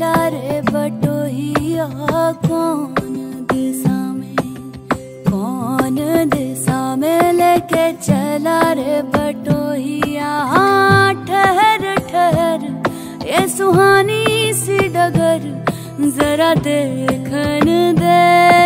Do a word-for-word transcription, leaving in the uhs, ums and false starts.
चला रे बटोहिया, कौन दिशा में कौन दिशा में लेके चला रे बटोहिया। हाँ ठहर ठहर ये सुहानी सी डगर जरा देखन दे।